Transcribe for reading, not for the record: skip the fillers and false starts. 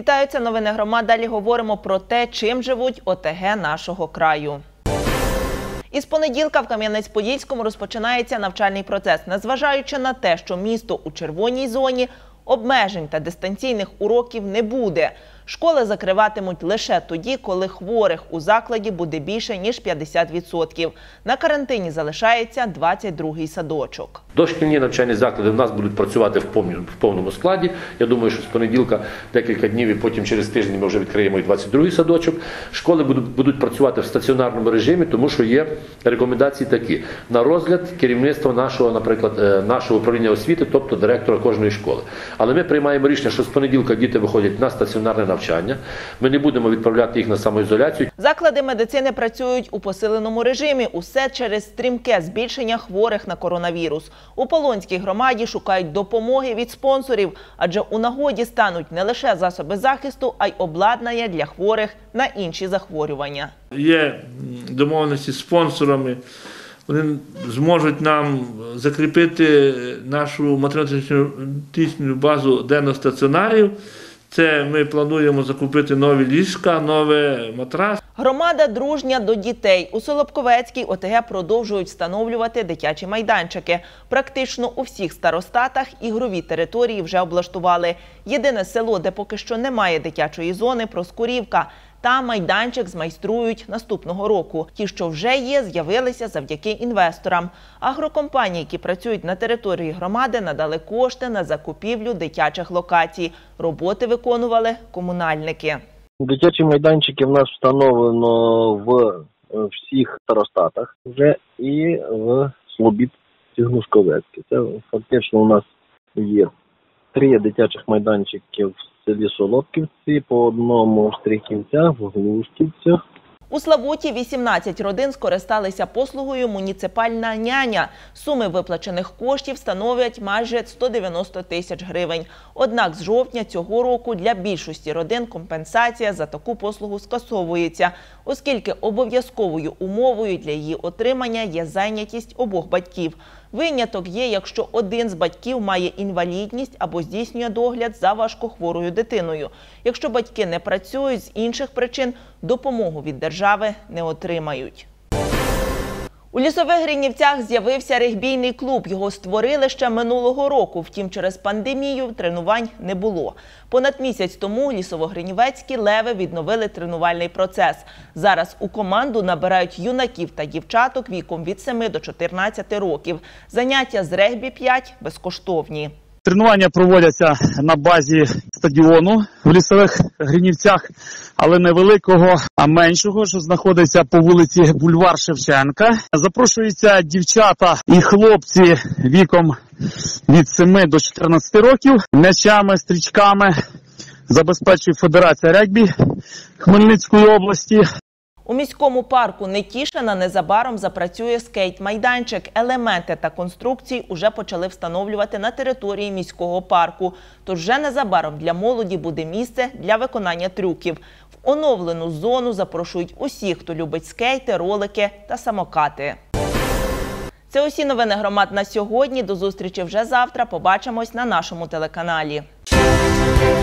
Вітаю, це новини громад. Далі говоримо про те, чим живуть ОТГ нашого краю. Із понеділка в Кам'янець-Подільському розпочинається навчальний процес. Незважаючи на те, що місто у червоній зоні, обмежень та дистанційних уроків не буде. Школи закриватимуть лише тоді, коли хворих у закладі буде більше, ніж 50%. На карантині залишається 22-й садочок. Дошкільні навчальні заклади в нас будуть працювати в повному складі. Я думаю, що з понеділка декілька днів і потім через тиждень ми вже відкриємо і 22-й садочок. Школи будуть працювати в стаціонарному режимі, тому що є рекомендації такі. На розгляд керівництва нашого, наприклад, нашого управління освіти, тобто директора кожної школи. Але ми приймаємо рішення, що з понеділка діти виходять на стаціонарне навчання. Ми не будемо відправляти їх на самоізоляцію. Заклади медицини працюють у посиленому режимі. Усе через стрімке збільшення хворих на коронавірус. У Полонській громаді шукають допомоги від спонсорів, адже у нагоді стануть не лише засоби захисту, а й обладнання для хворих на інші захворювання. Є домовленості з спонсорами. Вони зможуть нам закріпити нашу матеріально-технічну базу денностаціонарів. Це ми плануємо закупити нові ліжка, нові матраси. Громада дружня до дітей. У Солобковецькій ОТГ продовжують встановлювати дитячі майданчики. Практично у всіх старостатах ігрові території вже облаштували. Єдине село, де поки що немає дитячої зони – Проскурівка. Там майданчик змайструють наступного року. Ті, що вже є, з'явилися завдяки інвесторам. Агрокомпанії, які працюють на території громади, надали кошти на закупівлю дитячих локацій. Роботи виконували комунальники. Дитячі майданчики в нас встановлено в всіх старостатах вже і в Слобідці-Гнушковецькій. Це фактично у нас є 3 дитячих майданчики в селі Солодківці, по одному в Стрийківцях, в Глушківцях. У Славуті 18 родин скористалися послугою «Муніципальна няня». Суми виплачених коштів становлять майже 190 тисяч гривень. Однак з жовтня цього року для більшості родин компенсація за таку послугу скасовується, оскільки обов'язковою умовою для її отримання є зайнятість обох батьків. Виняток є, якщо один з батьків має інвалідність або здійснює догляд за важкохворою дитиною. Якщо батьки не працюють з інших причин, допомогу від держави не отримають. У Лісових Гринівцях з'явився регбійний клуб. Його створили ще минулого року. Втім, через пандемію тренувань не було. Понад місяць тому лісово-гринівецькі леви відновили тренувальний процес. Зараз у команду набирають юнаків та дівчаток віком від 7 до 14 років. Заняття з регбі-5 безкоштовні. Тренування проводяться на базі стадіону в Лісових Гринівцях, але не великого, а меншого, що знаходиться по вулиці Бульвар Шевченка. Запрошуються дівчата і хлопці віком від 7 до 14 років. М'ячами, стрічками забезпечує Федерація регбі Хмельницької області. У міському парку Нетішина незабаром запрацює скейт-майданчик. Елементи та конструкції уже почали встановлювати на території міського парку. Тож вже незабаром для молоді буде місце для виконання трюків. В оновлену зону запрошують усіх, хто любить скейти, ролики та самокати. Це усі новини громад на сьогодні. До зустрічі вже завтра. Побачимось на нашому телеканалі.